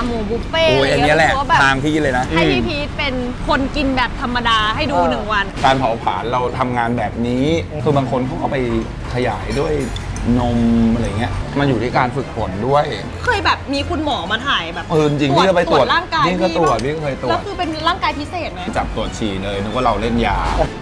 หมูบุฟเฟ่ต์โอ้ยอันนี้แหละทางพี่เลยนะให้พี่พีทเป็นคนกินแบบธรรมดาให้ดู1 วันการเผาผลาญเราทำงานแบบนี้คือบางคนเขาเอาไปขยายด้วยนมอะไรเงี้ยมันอยู่ที่การฝึกฝนด้วยเคยแบบมีคุณหมอมาถ่ายแบบจริงพี่ก็ไปตรวจร่างกายพี่ก็ตรวจพี่เคยตรวจแล้วคือเป็นร่างกายพิเศษไหมจับตรวจฉี่เลยนึกว่าเราเล่นยา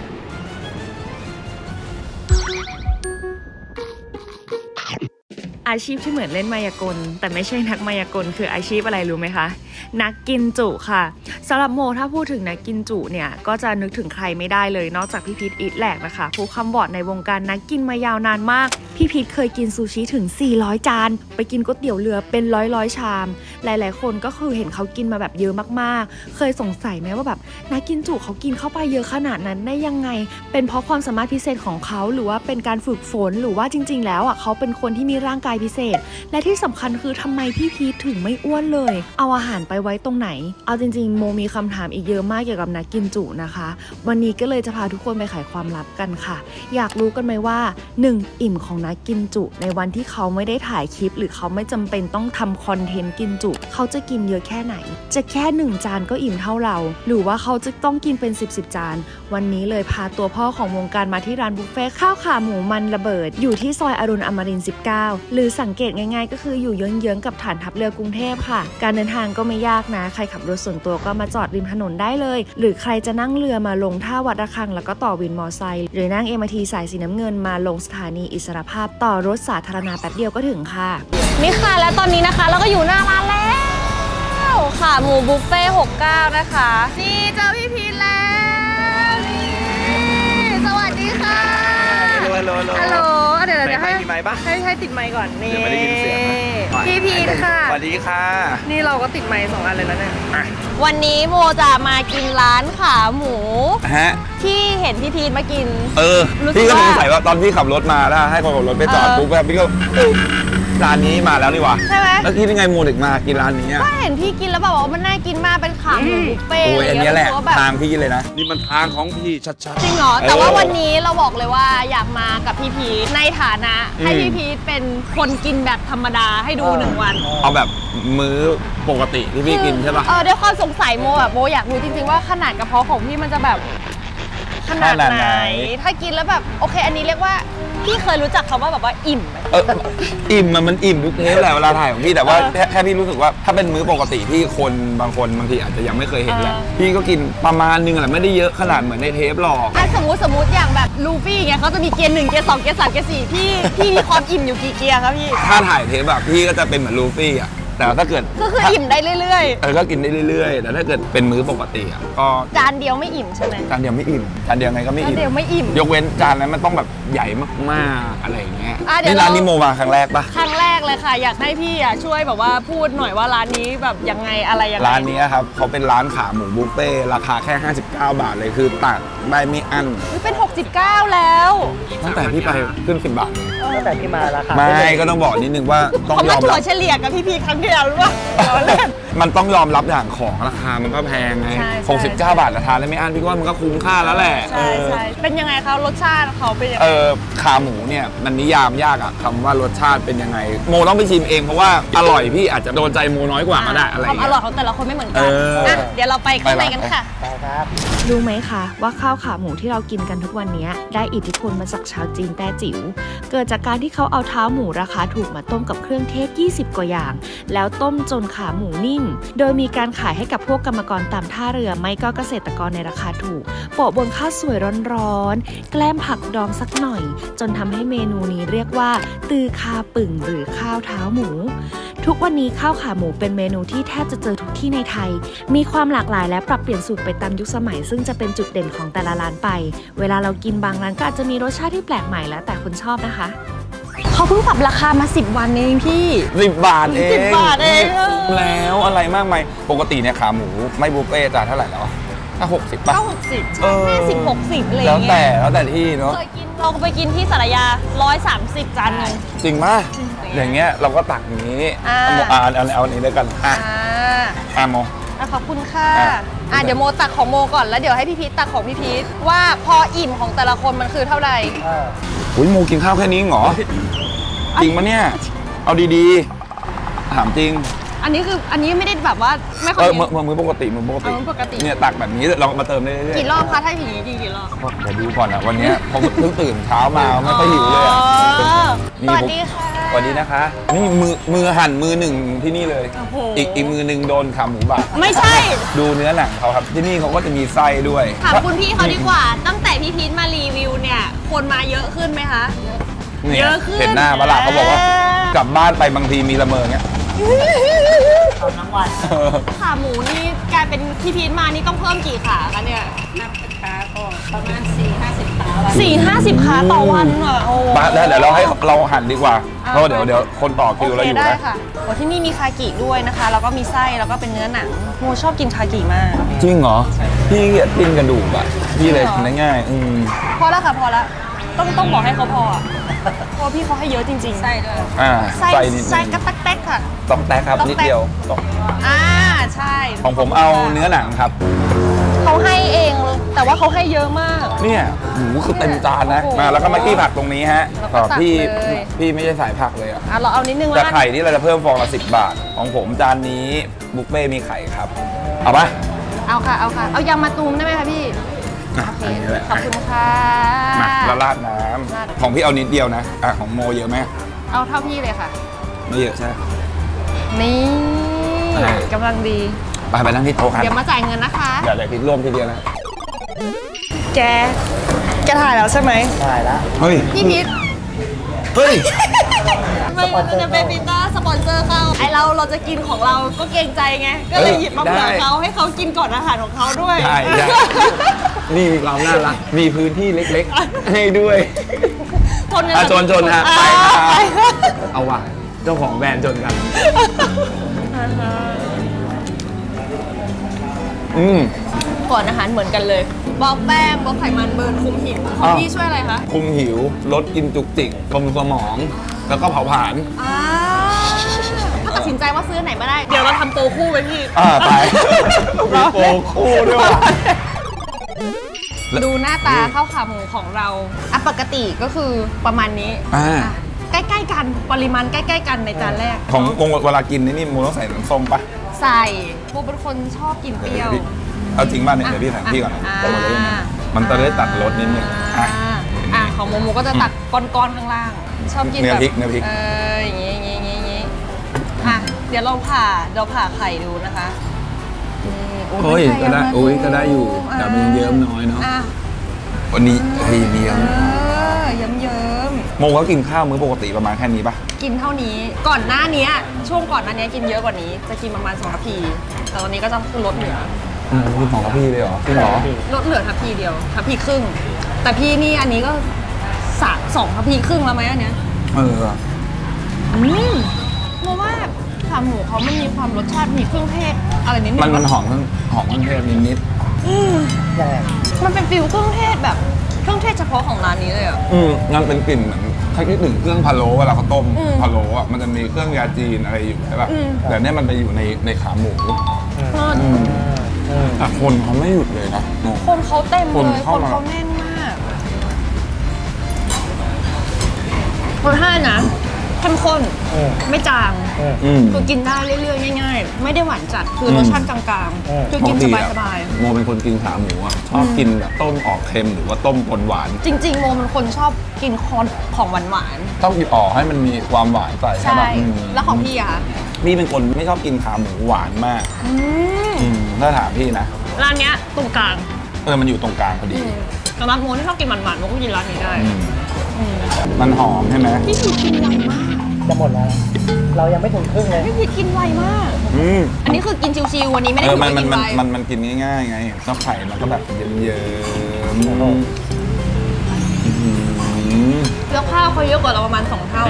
อาชีพที่เหมือนเล่นมายากลแต่ไม่ใช่นักมายากลคืออาชีพอะไรรู้ไหมคะนักกินจุค่ะสำหรับโมถ้าพูดถึงนักกินจุเนี่ยก็จะนึกถึงใครไม่ได้เลยนอกจากพี่พีทอิทแหลกนะคะผู้คำบอดในวงการนักกินมายาวนานมากพี่พีทเคยกินซูชิถึง400 จานไปกินก๋วยเตี๋ยวเรือเป็นร้อยชามหลายๆคนก็คือเห็นเขากินมาแบบเยอะมากๆเคยสงสัยไหมว่าแบบนักกินจุเขากินเข้าไปเยอะขนาดนั้นได้ยังไงเป็นเพราะความสามารถพิเศษของเขาหรือว่าเป็นการฝึกฝนหรือว่าจริงๆแล้วเขาเป็นคนที่มีร่างกายพิเศษและที่สำคัญคือทำไมพี่พีทถึงไม่อ้วนเลยเอาอาหารไปไว้ตรงไหนเอาจริงๆโมมีคำถามอีกเยอะมากเกี่ยวกับนักกินจุนะคะวันนี้ก็เลยจะพาทุกคนไปไขความลับกันค่ะอยากรู้กันไหมว่า1อิ่มของนักกินจุในวันที่เขาไม่ได้ถ่ายคลิปหรือเขาไม่จำเป็นต้องทำคอนเทนต์กินจุเขาจะกินเยอะแค่ไหนจะแค่1 จานก็อิ่มเท่าเราหรือว่าเขาจะต้องกินเป็น10 จานวันนี้เลยพาตัวพ่อของวงการมาที่ร้านบุฟเฟ่ข้าวขาหมูมันระเบิดอยู่ที่ซอยอรุณอมรินทร์19หรือสังเกตง่ายๆก็คืออยู่เยื้องๆกับฐานทัพเรือกรุงเทพค่ะการเดินทางก็ไม่ยากนะใครขับรถส่วนตัวก็มาจอดริมถนนได้เลยหรือใครจะนั่งเรือมาลงท่าวัดระฆังแล้วก็ต่อวินมอไซค์หรือนั่ง MRT สายสีน้ำเงินมาลงสถานีอิสรภาพต่อรถสาธารณะแป๊บเดียวก็ถึงค่ะนี่ค่ะและตอนนี้นะคะเราก็อยู่หน้าร้านแล้วค่ะหมูบุฟเฟ่69นะคะนี่เจอพี่พีทแล้วนี่สวัสดีค่ะฮัลโหลเดี๋ยวให้ติดไมค์ปะให้ติดไมค์ก่อนนี่ไม่ได้ยินเสียงพี่พีทค่ะสวัสดีค่ะนี่เราก็ติดไมค์2 อันเลยแล้วเนี่ยวันนี้โมจะมากินร้านขาหมูที่เห็นพี่พีทมากินพี่ก็สงสัยว่าตอนพี่ขับรถมาแล้วให้คนขับรถไปจอดปุ๊บแบบพี่ก็ร้านนี้มาแล้วนี่วะใช่ไหมแล้วคิดยังไงโมถึงมากินร้านนี้ก็เห็นพี่กินแล้วแบบว่ามันน่ากินมากเป็นขาหมูบุฟเฟ่ต์โอ้ยอันนี้แหละทางพี่เลยนะนี่มันทางของพี่ชัดๆจริงเหรอแต่ว่าวันนี้เราบอกเลยว่าอยากมากับพี่พีทในฐานะให้พี่พีทเป็นคนกินแบบธรรมดาให้ดู1 วันเอาแบบมื้อปกติที่พี่กินใช่ป่ะด้วยความสงสัยโมแบบโมอยากรู้จริงๆว่าขนาดกระเพาะของพี่มันจะแบบขนาดไหนถ้ากินแล้วแบบโอเคอันนี้เรียกว่าพี่เคยรู้จักคำว่าแบบว่าอิ่มไหมอิ่มมันอิ่มทุกเทปแหละเวลาถ่ายของพี่แต่ว่าแค่พี่รู้สึกว่าถ้าเป็นมื้อปกติที่คนบางคนบางทีอาจจะยังไม่เคยเห็นแหละพี่ก็กินประมาณนึงแหละไม่ได้เยอะขนาดเหมือนในเทปหรอกสมมติอย่างแบบลูฟี่เงี้ยเขาจะมีเกียร์1 เกียร์ 2 เกียร์ 3 เกียร์ 4พี่มีความอิ่มอยู่กี่เกียร์ครับพี่ถ้าถ่ายเทปแบบพี่ก็จะเป็นเหมือนลูฟี่อ่ะแต่ถ้าเกิดก็คืออิ่มได้เรื่อยๆก็กินได้เรื่อยๆแต่ถ้าเกิดเป็นมื้อปกติก็จานเดียวไม่อิ่มใช่ไหมจานเดียวไม่อิ่มจานเดียวไงก็ไม่อิ่มยกเว้นจานนั้นมันต้องแบบใหญ่มากๆอะไรอย่างเงี้ยนี่ร้านนี้โมมาครั้งแรกปะครั้งแรกเลยค่ะอยากให้พี่ช่วยแบบว่าพูดหน่อยว่าร้านนี้แบบยังไงอะไรยังไงร้านนี้ครับเขาเป็นร้านขาหมูบุฟเฟ่ราคาแค่59 บาทเลยคือตักได้ไม่อั้นเป็น69แล้วตั้งแต่พี่ไปขึ้น10 บาทตั้งแต่พี่มาราคาไม่ก็ต้องบอกนิดนึงว่าต้องยอมรับเฉลี่ยกับพี่ครั้งเดียวหรือเปล่ามันต้องยอมรับอย่างของราคามันก็แพงไง69 บาทราคาได้ไม่อั้นพี่ว่ามันก็คุ้มค่าแล้วแหละใช่เป็นยังไงคะรสชาติเขาเป็นยังไงขาหมูเนี่ยมันนิยามยากอะคำว่ารสชาติเป็นยังไงโมต้องไปชิมเองเพราะว่าอร่อยพี่อาจจะโดนใจโมน้อยกว่าก็ได้อะไรความอร่อยของแต่ละคนไม่เหมือนกันเดี๋ยวเราไปข้างในกันค่ะไปครับรู้ไหมคะว่าข้าวขาหมูที่เรากินกันทุกวันนี้ได้อิทธิพลมาจากชาวจีนแต้จิ๋วเกิดจากการที่เขาเอาเท้าหมูราคาถูกมาต้มกับเครื่องเทศ20 กว่าอย่างแล้วต้มจนขาหมูนิ่มโดยมีการขายให้กับพวกกรรมกรตามท่าเรือไม่ก็เกษตรกรในราคาถูกโปะบนข้าวสวยร้อนๆแกล้มผักดองสักหน่อยจนทำให้เมนูนี้เรียกว่าตือคาปึ่งหรือข้าวเท้าหมูทุกวันนี้ข้าวขาหมูเป็นเมนูที่แทบจะเจอทุกที่ในไทยมีความหลากหลายและปรับเปลี่ยนสูตรไปตามยุคสมัยซึ่งจะเป็นจุดเด่นของแต่ละร้านไปเวลาเรากินบางร้านก็อาจจะมีรสชาติที่แปลกใหม่แล้วแต่คนชอบนะคะเขาเพิ่งปรับราคามา10 วันเองพี่ 10 บาทเอง 10 บาทเองแล้วอะไรมากมายปกติเนี่ยขาหมูไม่บุฟเฟ่จ่ายเท่าไหร่แล้วถ้า60ป่ะ 60 50-60อะไรแล้วแต่ที่เนาะเคยกินเราไปกินที่สารยา130 จานนึงจริงมากอย่างเงี้ยเราก็ตักนี้เอาอันนี้ด้วยกันโมขอบคุณค่ะเดี๋ยวโมตักของโมก่อนแล้วเดี๋ยวให้พี่พีทตักของพี่พีทว่าพออิ่มของแต่ละคนมันคือเท่าไหร่อุ้ยโมกินข้าวแค่นี้เหรอจริงปะเนี่ยเอาดีๆถามจริงอันนี้ไม่ได้แบบว่าไม่ค่อยมือปกติเนี่ยตักแบบนี้เรามาเติมได้เรื่อยๆกี่รอบคะถ้าอย่างนี้กี่รอบเดี๋ยวดูก่อนอ่ะวันนี้ผมเพิ่งตื่นเช้ามาไม่ค่อยหิวเลยอ่ะสวัสดีค่ะสวัสดีนะคะนี่มือหั่นมือหนึ่งที่นี่เลยโอ้โหอีกมือหนึ่งโดนขาหมูบาดไม่ใช่ดูเนื้อหนังเขาครับที่นี่เขาก็จะมีไส้ด้วยถามคุณพี่เขาดีกว่า ตั้งแต่พี่พีทมารีวิวเนี่ยคนมาเยอะขึ้นไหมคะนี่เยอะขึ้นเห็นหน้ามาละเขาบอกว่ากลับบ้านไปบางทีมีละเมอเงี้ยทั้งวันขาหมูนี่กลายเป็นพี่พีทมานี่ต้องเพิ่มกี่ขาคะเนี่ยนับขาก็ประมาณ4-50 ขาวัน 4-50 ขาต่อวันอ่ะโอ้มาแล้วเดี๋ยวเราให้เราหั่นดีกว่าเอาเพราะเดี๋ยวคนต่อคิวโอเราเคอยู่ได้นะค่ะโอ้ที่นี่มีคากิด้วยนะคะ แล้วก็มีไส้แล้วก็เป็นเนื้อหนังโมชอบกินคากิมากจริงเหรอพี่เกลียดกินกระดูกอ่ะพี่เลยทำง่ายๆพอแล้วค่ะพอแล้วต้องบอกให้เขาพออ่ะเพราะพี่เขาให้เยอะจริงๆไส้ด้วยไส้นิดนึงไส้กระตักแตกค่ะต้องแตกครับต้องแตกนิดเดียวต้องใช่ของผมเอาเนื้อหนังครับเขาให้เองแต่ว่าเขาให้เยอะมากเนี่ยหมูคือเต็มจานนะโอ้โหมาแล้วก็มากี้ผักตรงนี้ฮะแล้วก็ตักพี่เลยพี่ไม่ใช่สายผักเลยอ่ะเราเอานิดนึงแต่แล้วกันไข่ที่เราจะเพิ่มฟองละ10 บาท ของผมจานนี้บุฟเฟ่ต์มีไข่ครับ เอาปะเอาค่ะเอายำมาตูมได้ไหมคะพี่อ่ะโอเคอันนี้แหละขอบคุณค่ะมาแล้วราดน้ราดำของพี่เอานิดเดียวนะของโมเยอะไหมเอาเท่าพี่เลยค่ะไม่เยอะใช่ไหมนี่อ่ากำลังดีไปนั่งที่โต๊ะกันเดี๋ยวมาจ่ายเงินนะคะอย่าคิดร่วมทีเดียวนะแกถ่ายแล้วใช่ไหมได้แล้วเฮ้ยพี่พิษเฮ้ยไม่จะเป็นปีเตอร์สปอนเซอร์เข้าไอเราจะกินของเราก็เกรงใจไง ก็เลยหยิบมาเผื่อเขาให้เขากินก่อนอาหารของเขาด้วยได้ นี่มีความน่ารักมีพื้นที่เล็กๆ ให้ด้วยชนกันชนฮะไปครับ เอาว่ะเจ้าของแบรนด์จนกันก่อนอาหารเหมือนกันเลยบอกแป้งบอกไขมันเบิร์นคุมหิวของพี่ช่วยอะไรคะคุมหิวลดกินจุกจิกบำรุงสมอง แล้วก็เผาผลาญถ้าตัดสินใจว่าซื้อไหนมาได้ เดี๋ยวเราทำโปรคู่ไปพี่ตายมีโปรคู่ด้วยว่ะดูหน้าตาข้าวขาหมูของเราปกติก็คือประมาณนี้ใกล้ๆกันปริมาณใกล้ๆกันในจานแรกของกงเวลากินนี่มูต้องใส่น้ำส้มปะใส่โบเป็นคนชอบกินเปรี้ยวเอาจริงป่ะเนี่ยเดี๋ยวพี่ถามพี่ก่อนนะมันจะได้ตัดรสนิดนึงของโมโมก็จะตัดก้อนๆข้างล่าง ชอบกินแบบเนื้อพริกอย่างงี้เดี๋ยวเราผ่าไข่ดูนะคะโอ้ยก็ได้โอ้ยก็ได้อยู่แต่มันเยิ้มน้อยเนาะวันนี้มีเยิ้มเยิ้มโมก็กินข้าวมื้อปกติประมาณแค่นี้ปะกินเท่านี้ก่อนหน้านี้ช่วงก่อนหน้านี้กินเยอะกว่านี้จะกินประมาณ2 ทัพพีแต่ตอนนี้ก็จะลดเหลือกินของกับพี่เลยเหรอจริงเหรอลดเหลือทัพพีเดียวทัพพีครึ่งแต่พี่นี่อันนี้ก็2 ทัพพีครึ่งแล้วไหมอันเนี้ยเพราะว่าขาหมูเขามันมีความรสชาติมีเครื่องเทศอะไรนิดนึงมันหอมเครื่องเทศนิดมันเป็นฟิลเครื่องเทศแบบเครื่องเทศเฉพาะของร้านนี้เลยอ่ะงั้นเป็นกลิ่นเหมือนถ้าคิดถึงเครื่องพะโล้เวลาเขาต้มพะโล้อ่ะมันจะมีเครื่องยาจีนอะไรอยู่ใช่ป่ะแต่เนี่ยมันไปอยู่ในขาหมูแต่คนเขาไม่หยุดเลยนะคนเขาเต็มเลยคนคเข้าน มาเขาแน่นมากรสชาตินะเข้มข้นไม่จางคือกินได้เรื่อยๆง่ายๆไม่ได้หวานจัดคือรสชาติกลางๆคือกินสบายๆโมเป็นคนกินขาหมูอ่ะชอบกินแบบต้มออกเค็มหรือว่าต้มปนหวานจริงๆโมเป็นคนชอบกินของหวานต้องกินออกให้มันมีความหวานใส่ๆใช่ป่ะแล้วของพี่อะคะพี่เป็นคนไม่ชอบกินขาหมูหวานมากถ้าถามพี่นะร้านเนี้ยตรงกลางมันอยู่ตรงกลางพอดีสำหรับโมที่ชอบกินหวานๆโมก็กินร้านนี้ได้มันหอมใช่ไหมพี่พีกินไวมากจะหมดแล้ว เรายังไม่ถึงครึ่งเลยพี่พีกินไวมาก อันนี้คือกินชิวๆวันนี้ไม่ได้ถือว่ากินไวมันกินง่ายๆไงเจ้าไข่มันก็แบบเยิ้มๆแล้วข้าวเขาเยอะกว่าเราประมาณ2 เท่า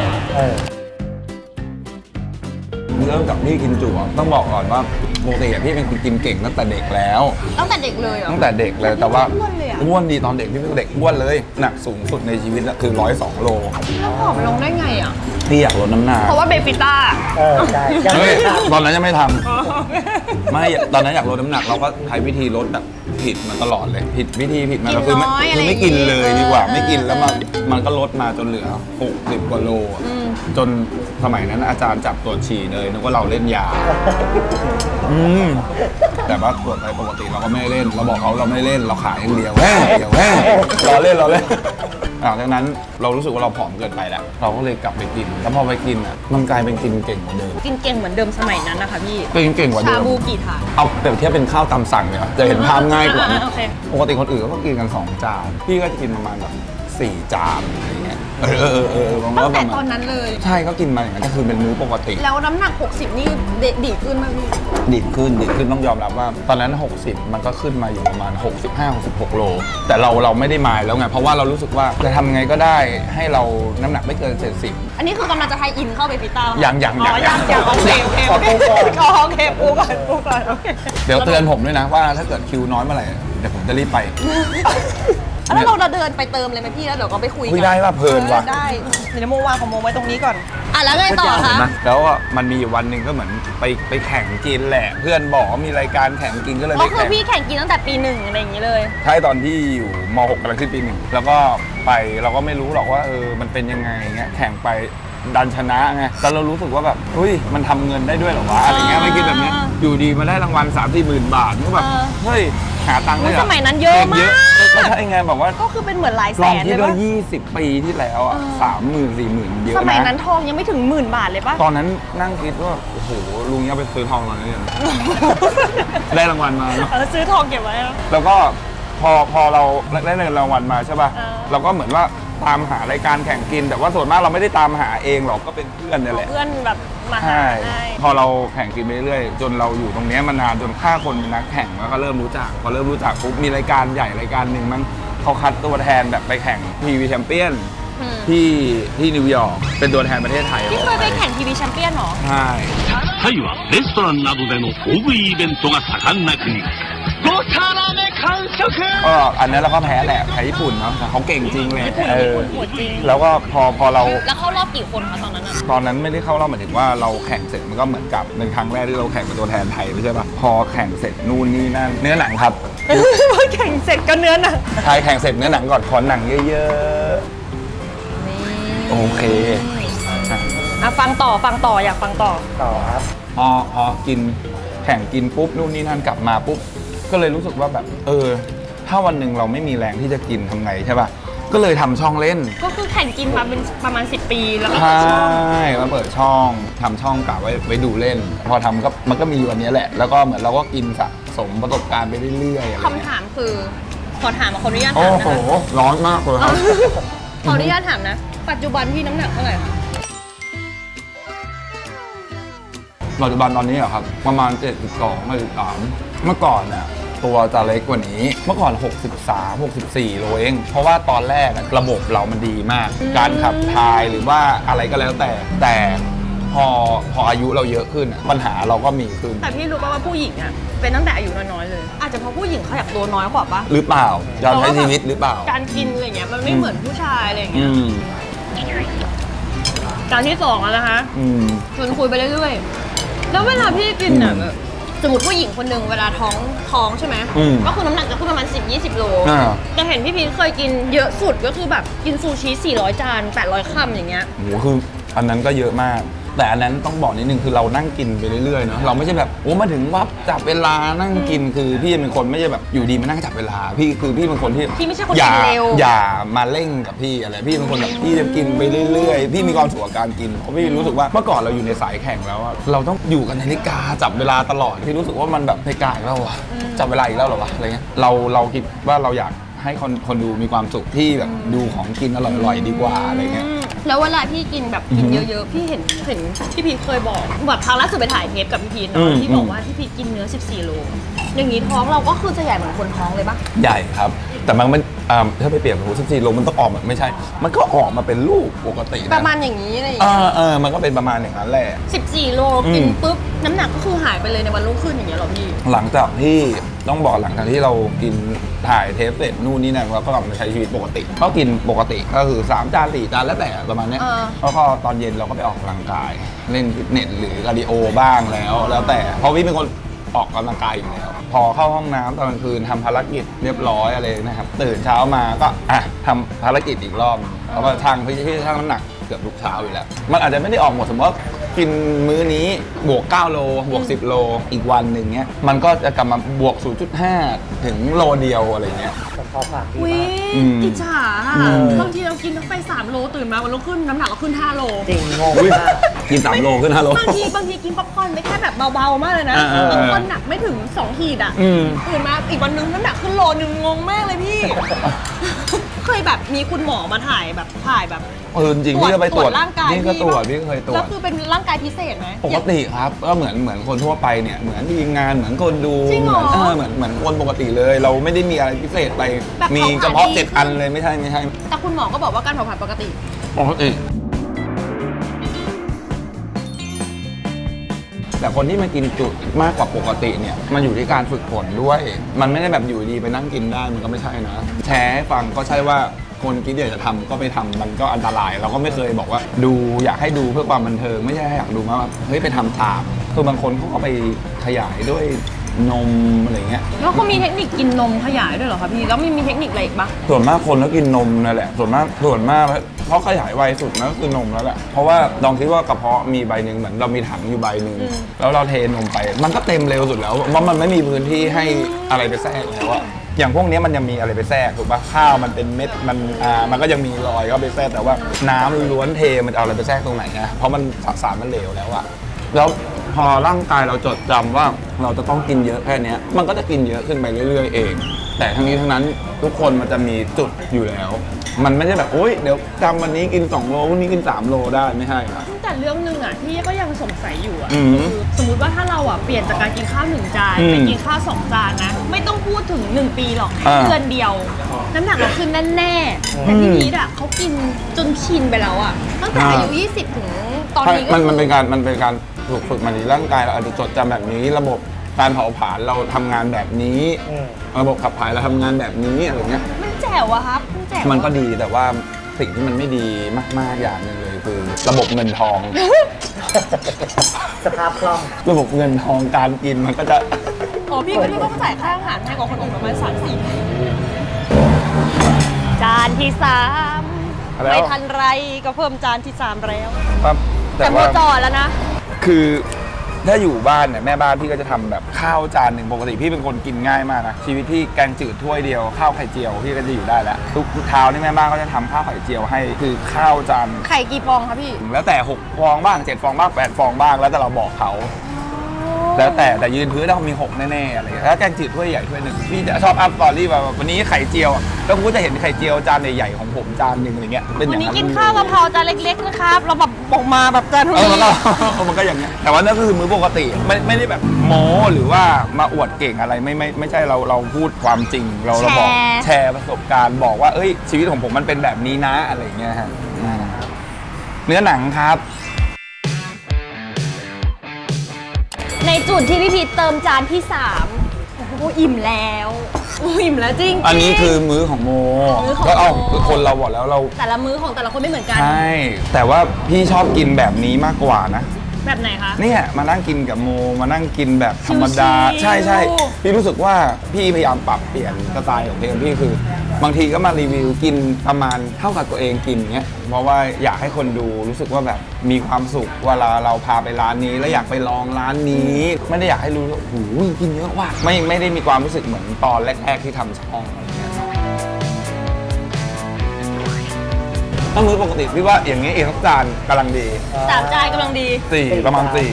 เริ่มกับพี่กินจุ๋ต้องบอกก่อนว่าปกติพี่เป็นคนกินเก่งตั้งแต่เด็กแล้วตั้งแต่เด็กเลยเหรอตั้งแต่เด็กเลยแต่ว่าอ้วนเลยอะอ้วนดีตอนเด็กพี่เป็นเด็กอ้วนเลยหนักสูงสุดในชีวิตอะคือ102 โลแล้วผอมลงได้ไงอ่ะพี่อยากลดน้ำหนักเพราะว่าเบฟิต้าใช่ยังเฮ้ไม่ยทตอนนั้นยังไม่ทำไม่ตอนนั้นอยากลดน้ำหนักเราก็ใช้วิธีลดแบบผิดมาตลอดเลยผิดวิธีผิดมาเราคือไม่กินเลยดีกว่าไม่กินแล้วมันก็ลดมาจนเหลือ60 กว่าโลอะจนสมัยนั้นอาจารย์จับตรวจฉี่เลยนึกว่าเราเล่นยาแต่ว่าตรวจไปปกติเราก็ไม่เล่นเราบอกเขาเราไม่เล่นเราขายอย่างเดียวเราเล่นหลังจากนั้นเรารู้สึกว่าเราผอมเกินไปแล้วเราก็เลยกลับไปกินแล้วพอไปกินอ่ะมันกลายเป็นกินเก่งกว่าเดิมกินเก่งเหมือนเดิมสมัยนั้นนะคะพี่เก่งกว่าเดิชาม บูกี่ถาดเอาเปรียบเทียบเป็นข้าวตามสั่งเนี่ยจะเห็นภาพง่ายกว่านะโอเคปกติคนอื่นก็กินกัน2 จานพี่ก็จะกินประมาณแบบ4 จานอะไรเงี้ยบางตั้งปแต่ระมาตอนณนั้นเลยใช่ก็กินมาอย่างนั้นก็คือเป็นมื้อปกติแล้วน้ำหนัก 60 นี่ดีขึ้นมากพี่ดีดขึ้นต้องยอมรับว่า ตอนนั้น 60 มันก็ขึ้นมาอยู่ประมาณ 65-66 โลแต่เราไม่ได้มายแล้วไงเพราะว่าเรารู้สึกว่าจะทำไงก็ได้ให้เราน้ำหนักไม่เกิน70 อันนี้คือกำลังจะไทยอินเข้าไปฟิต้ายังอ๋อยังโอเคโอเคโอเคปูก่อนโอเคเดี๋ยวเตือนผมด้วยนะว่าถ้าเกิดคิวน้อยเมื่อไหร่เดี๋ยวผมจะรีบไปแล้วเราเดินไปเติมเลยไหมพี่แล้วเดี๋ยวก็ไปคุยคุยได้ว่าเพลินว่ะได้ำเดี๋ยวโมวางของโมไว้ตรงนี้ก่อนอ่ะแล้วไงต่อคะแล้วมันมีอยู่วันหนึ่งก็เหมือนไปแข่งกินแหละ เพื่อนบอกว่ามีรายการแข่งกินก็เลยก็ไปคือแข่งพี่แข่งกินตั้งแต่ปี 1อะไรอย่างนี้เลยใช่ตอนที่อยู่ม .6 กำลังขึ้นปี 1แล้วก็ไปเราก็ไม่รู้หรอกว่ามันเป็นยังไงเงี้ยแข่งไปดันชนะไงแต่เรารู้สึกว่าแบบเฮ้ยมันทำเงินได้ด้วยเหรอวะอะไรเงี้ยไม่คิดแบบเนี้ยอยู่ดีมาได้รางวัล 3-4 หมื่นบาทก็แบบเฮ้ยหาตังค์ได้เหรอสมัยนั้นเยอะมากก็ใช่ไงแบบว่าก็คือเป็นเหมือนหลายแสลองนคิเลดยว่าปะ 20 ปีที่แล้วอ่ะ30,000-40,000เยอะนะสมัยนั้นทองยังไม่ถึง10,000 บาทเลยปะตอนนั้นนั่งคิดว่าโอ้โหลุงยังไปซื้อทองตอนนั้นเลยนะ ได้รางวัลมาเนาะซื้อทองเก็บไว้แล้วแล้วก็พอเราได้เงินรางวัลมาใช่ป่ะเออเราก็เหมือนว่าตามหารายการแข่งกิน แต่ว่าส่วนมากเราไม่ได้ตามหาเองหรอกก็เป็นเพื่อนนี่แหละเพื่อนแบบมาหาใช่ให้พอเราแข่งกินไปเรื่อยๆจนเราอยู่ตรงเนี้ยมานานจนค่าคนเป็นนักแข่งแล้วก็เริ่มรู้จักพอเริ่มรู้จักปุ๊บมีรายการใหญ่รายการหนึ่งมั้งเขาคัดตัวแทนแบบไปแข่งทีวีแชมเปี้ยนอืมที่นิวยอร์กเป็นตัวแทนประเทศไทยพี่เคยไปแข่งทีวีแชมเปี้ยนเหรอใช่タイはレストランなどでの大食いイベントが盛んな国。5皿目完食。 ก็อันนั้นเราก็แพ้แหละแพ้ญี่ปุ่นเนาะแต่เขาเก่งจริงเลยญี่ปุ่นโหดจริงแล้วก็พอเราแล้วเข้ารอบกี่คนคะตอนนั้นอะตอนนั้นไม่ได้เข้ารอบหมายถึงว่าเราแข่งเสร็จมันก็เหมือนกับเป็นครั้งแรกที่เราแข่งเป็นตัวแทนไทยไม่ใช่ปะพอแข่งเสร็จนู่นนี่นั่นเนื้อหนังครับแข่งเสร็จก็เนื้อหนังไทยแข่งเสร็จเนื้อหนังก่อนขอหนังเยอะๆโอเคอ่ะฟังต่ออยากฟังต่อต่อครับพอกินแข่งกินปุ๊บนู่นนี่นั่นกลับมาปุ๊บก็เลยรู้สึกว่าแบบถ้าวันหนึ่งเราไม่มีแรงที่จะกินทำไงใช่ป่ะก็เลยทำช่องเล่นก็คือแข่งกินมาเป็นประมาณ10 ปีแล้วก็ใช่เปิดช่องมาเปิดช่องทำช่องกะไว้ดูเล่น พอทำก็มันก็มีวันนี้แหละ แล้วก็เหมือนเราก็กินสะสมประสบการณ์ไปเรื่อยๆอะไรคำเงี้ยถามคือขอถามขออนุญาตโอ้ถามนะโหคะร้อนมากเลยครับขออนุญาตถามนะ ปัจจุบันพี่น้ำหนักเท่าไหร่คะปัจจุบันตอนนี้เหรอครับประมาณ72 73เมื่อก่อนน่ะตัวจะเล็กกว่านี้เมื่อก่อน63 64โลเองเพราะว่าตอนแรกอะระบบเรามันดีมาก การขับถ่ายหรือว่าอะไรก็แล้วแต่พออายุเราเยอะขึ้นอะปัญหาเราก็มีขึ้นแต่พี่รู้ป่ะว่าผู้หญิงอ่ะเป็นตั้งแต่อายุน้อยๆเลย อาจจะเพราะผู้หญิงเขาอยากตัวน้อยกว่าปะหรือเปล่าการใช้ชีวิตหรือเปล่าการกินอะไรเงี้ยมันไม่เหมือนผู้ชายอะไรเงี้ยมการที่2แล้วนะคะอืมชวนคุยไปเรื่อยๆแล้วเวลาพี่กินอ่ะแบบสมมติผู้หญิงคนหนึ่งเวลาท้องใช่ไหมก็คือน้ำหนักจะขึ้นประมาณ10-20 โลแต่เห็นพี่พีชเคยกินเยอะสุดก็คือแบบกินซูชิ400 จาน800 คำอย่างเงี้ยโหคืออันนั้นก็เยอะมาก แต่อันนั้นต้องบอกนิดนึงคือเรานั่งกินไปเรื่อยๆเนาะเราไม่ใช่แบบโอ้มาถึงวับจับเวลานั่งกินคือพี่เป็นคนไม่ใช่แบบอยู่ดีมานั่งจับเวลาพี่เป็นคนที่พี่ไม่ใช่คนอย่ากินเร็วอย่ามาเร่งกับพี่อะไรพี่เป็นคนแบบพี่จะกินไปเรื่อยๆพี่มีความสุขกับการกินเพราะพี่รู้สึกว่าเมื่อก่อนเราอยู่ในสายแข่งแล้วอะเราต้องอยู่กับนาฬิกาจับเวลาตลอดพี่รู้สึกว่ามันแบบนาฬิกาอีกแล้วอะจับเวลาอีกแล้วเหรอวะอะไรเงี้ยเราคิดว่าเราอยากให้คนดูมีความสุขที่แบบดูของกินอร่อยๆดีกว่าอะไรเงี้ยแล้วเวลาพี่กินแบบกินเยอะๆ พี่เห็นพี่พีชเคยบอกแบบครั้งล่าสุดไปถ่ายเทปกับพี่พีชเนาะที่บอกว่าพี่พีชกินเนื้อ14 โลอย่างนี้ท้องเราก็คือจะใหญ่เหมือนคนท้องเลยปะใหญ่ครับ แต่มันถ้าไปเปรียบกับ14 โลมันต้องออกมาไม่ใช่ มันก็ออกมาเป็นลูกปกตินะประมาณอย่างนี้อะไรอย่างเงี้ยมันก็เป็นประมาณอย่างนั้นแหละ 14 โลกินปุ๊บน้ำหนักก็คือหายไปเลยในวันรุ่งขึ้นอย่างเงี้ยหรอพี่หลังจากที่ต้องบอกหลังจากที่เรากินถ่ายเทปเสร็จนู่นนี่นั่นเราก็กลับมาใช้ชีวิตปกติก็กินปกติก็คือ3 จาน4 จานแล้วแต่ประมาณนี้แล้วก็ตอนเย็นเราก็ไปออกกำลังกายเล่นฟิตเนสหรือคาร์ดิโอบ้างแล้วแต่เพราะพี่เป็นคนออกกำลังกายอยู่แล้วพอเข้าห้องน้ำตอนกลางคืนทำภารกิจเรียบร้อยอะไรนะครับตื่นเช้ามาก็ทำภารกิจอีกรอบแล้วก็ช่างพี่ช่างน้ำหนักเกือบทุกเช้าอยู่แล้วมันอาจจะไม่ได้ออกหมดสมมติว่ากินมื้อนี้บวก9 โลบวก10 โลอีกวันหนึ่งเนี้ยมันก็จะกลับมาบวก 0.5 ถึงโลเดียวอะไรเงี้ยพอผ่านดีวิมากอิจฉาบางทีเรากินไป3 โลตื่นมาวันรุ่งขึ้นน้ำหนักเราขึ้น5 โลจริงงงมากกิน3 โลขึ้น5 โลบางทีกินป๊อปคอร์นไม่แค่แบบเบาๆมากเลยนะบางคนหนักไม่ถึง2 ขีดอ่ะตื่นมาอีกวันนึงน้ำหนักขึ้นโลนึงงงมากเลยพี่ เคยแบบมีคุณหมอมาถ่ายแบบจริงพี่ก็ไปตรวจร่างกายพี่ก็ตรวจพี่ก็เคยตรวแล้จวคือเป็นร่างกายพิเศษไหมปกติครับก็เหมือนคนทั่วไปเนี่ยเหมือนทีมงานเหมือนคนดูจริงเหรอเหมือนคนปกติเลย เราไม่ได้มีอะไรพิเศษไปแบบมีกระเพาะ7 อันเลยไม่ใช่แต่คุณหมอก็บอกว่าการเผาผลาญปกติปกติแต่คนที่มากินจุมากกว่าปกติเนี่ยมันอยู่ที่การฝึกฝนด้วย มันไม่ได้แบบอยู่ดีไปนั่งกินได้มันก็ไม่ใช่นะแชร์ให้ฟังก็ใช่ว่าคนคิดอยากจะทำก็ไปทำมันก็อันตรายเราก็ไม่เคยบอกว่าดูอยากให้ดูเพื่อความบันเทิงไม่ใช่ให้อยากดูมาแบบเฮ้ยไปทำตามคือบางคนเขาก็ไปขยายด้วยนมอะไรเงี้ยแล้วเขามีเทคนิคกินนมขยายด้วยเหรอคะพี่แล้วมีเทคนิคอะไรอีกปะส่วนมากคนก็กินนมนั่นแหละส่วนมากเพราะขยายไวสุดนะก็คือนมแล้วแหละเพราะว่าลองคิดว่ากระเพาะมีใบหนึ่งเหมือนเรามีถังอยู่ใบหนึ่งแล้วเราเทนมไปมันก็เต็มเร็วสุดแล้วเพราะมันไม่มีพื้นที่ให้อะไรไปแทรกแล้วอะอย่างพวกนี้มันยังมีอะไรไปแทรกถูกปะข้าวมันเป็นเม็ดมันก็ยังมีรอยก็ไปแทรกแต่ว่าน้ำล้วนเทมันเอาอะไรไปแทรกตรงไหนนะเพราะมันสารมันเหลวแล้วอะแล้วพอร่างกายเราจดจำว่าเราจะต้องกินเยอะแค่นี้มันก็จะกินเยอะขึ้นไปเรื่อยๆเองแต่ทั้งนี้ทั้งนั้นทุกคนมันจะมีจุดอยู่แล้วมันไม่ใช่แบบโอ๊ยเดี๋ยวจำวันนี้กิน2 โลวันนี้กิน3 โลได้ไม่ใช่ครับแต่เรื่องนึงอ่ะที่ก็ยังสงสัยอยู่อ่ะอืมคือสมมติว่าถ้าเราอ่ะเปลี่ยนจากการกินข้าว1 จานไปกินข้าว2 จานนะไม่ต้องพูดถึง1 ปีหรอกแค่เดือนเดียว น้ำหนักเราขึ้นแน่ๆแต่พี่พีทอ่ะเขากินจนชินไปแล้วอ่ะตั้งแต่อายุ20 ถึงตอนนี้ก็มันเป็นการฝึกมันในร่างกายเราอาจจะจดจำแบบนี้ระบบการเผาผลาญเราทำงานแบบนี้ระบบขับถ่ายเราทำงานแบบนี้อะไรเงี้ยมันแจ๋วอะครับมันแจ๋วมันก็ดีแต่ว่าสิ่งที่มันไม่ดีมากๆอย่างหนึงเลยคือระบบเงินทองสภาพคล่องระบบเงินทองการกินมันก็จะอ๋อพี่ก็ต้องจ่ายค่าอาหารแพงกว่าคนอื่นประมาณ3-4 จานที่ 3 แล้วไม่ทันไรก็เพิ่มจานที่ 3 แล้วครับแต่โมจอดแล้วนะคือถ้าอยู่บ้านเนี่ยแม่บ้านพี่ก็จะทำแบบข้าวจานหนึ่งปกติพี่เป็นคนกินง่ายมากนะชีวิตพี่แกงจืดถ้วยเดียวข้าวไข่เจียวพี่ก็จะอยู่ได้แล้วทุกเช้านี่แม่บ้านก็จะทำข้าวไข่เจียวให้คือข้าวจานไข่กี่ฟองคะพี่แล้วแต่6 ฟองบ้าง7 ฟองบ้าง8 ฟองบ้างแล้วแต่เราบอกเขาแล้วแต่ยืนพื้นแล้วมี6แน่ๆอะไรแล้วแกงจืดถ้วยใหญ่ถ้วยหนึ่งพี่จะชอบอัพสตอรี่แบบวันนี้ไข่เจียวแล้วกูจะเห็นไข่เจียวจานใหญ่ๆของผมจานหนึ่งอะไรเงี้ยเป็นอวันย่างนี้นั้นกินข้าวกะเพราจานเล็กๆนะครับเราแบบบอกมาแบบจานเท่ามันนี้ก็มันก็อย่างเงี้ยแต่ว่านั่นก็คือมื้อปกติไม่ได้แบบโม้หรือว่ามาอวดเก่งอะไรไม่ใช่เราพูดความจริงเราบอกแชร์ประสบการณ์บอกว่าเอ้ยชีวิตของผมมันเป็นแบบนี้นะอะไรเงี้ยฮะเนื้อหนังครับในจุดที่พี่พีทเติมจานที่3โอ้โหอิ่มแล้วอิ่มแล้วจริงๆอันนี้คือมื้อของโมมื้อของโมก็คนเราบอกแล้วเราแต่ละมื้อของแต่ละคนไม่เหมือนกันใช่แต่ว่าพี่ชอบกินแบบนี้มากกว่านะแบบไหนคะเนี่ยมานั่งกินกับโมมานั่งกินแบบธรรมดาชิวๆใช่พี่รู้สึกว่าพี่พยายามปรับเปลี่ยนสไตล์ของพี่คือบางทีก็มารีวิวกินประมาณเท่ากับตัวเองกินเงี้ยเพราะว่าอยากให้คนดูรู้สึกว่าแบบมีความสุขเวลาเราพาไปร้านนี้แล้วอยากไปลองร้านนี้ไม่ได้อยากให้รู้ว่าโอ้โหกินเยอะว่ะไม่ได้มีความรู้สึกเหมือนตอนแรกๆที่ทำช่องอะไรเงี้ยถ้ามื้อปกติพี่ว่าอย่างนี้เองสักจานกำลังดี 3 จานกำลังดี 4ประมาณ4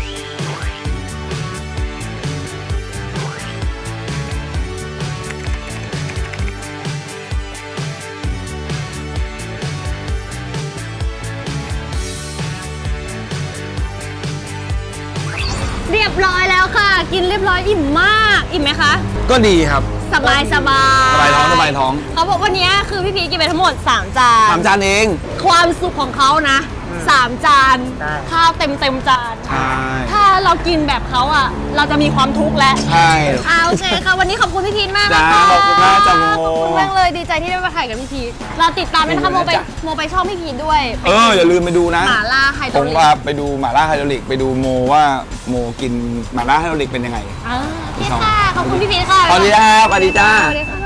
เรียบร้อยแล้วค่ะ กินเรียบร้อยอิ่มมากอิ่มไหมคะก็ดีครับสบายสบายท้องเขาบอกวันนี้คือพี่พีทกินไปทั้งหมด3 จาน 3 จานเองความสุขของเขานะ 3 จานใช่ข้าวเต็มจานใช่ถ้าเรากินแบบเขาอ่ะ เราจะมีความทุกข์แล้วใช่โอเคค่ะวันนี้ขอบคุณพี่พีทมากจ้านะคะขอบคุณมากจ้าโมขอบคุณมากเลยดีใจที่ได้มาถ่ายกับพี่พีทเราติดตามด้วยนะคะโมไปช่องพี่พีทด้วยอย่าลืมไปดูนะหม่าล่าไฮโดผรมลิกว่าไปดูหม่าล่าไฮโดรลิกไปดูโมว่าโมกินหม่าล่าไฮโดรลิกเป็นยังไงโอเคค่ะขอบคุณพี่พีทค่ะสวัสดีครับสวัสดีจ้าสวัสดีค่ะ